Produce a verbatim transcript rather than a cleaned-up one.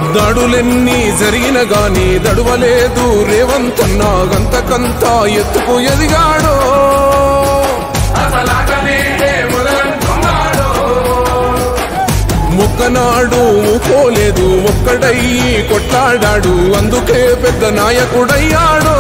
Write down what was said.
దాడులెన్ని జరిగిన గాని దడువలేదు రేవంతన్న గంతకంతా ఎత్తుకు ఎదిగాడో మొక్కనాడు పోలేదు ఒక్కడయ్యి కొట్లాడాడు అందుకే పెద్ద నాయకుడయ్యాడో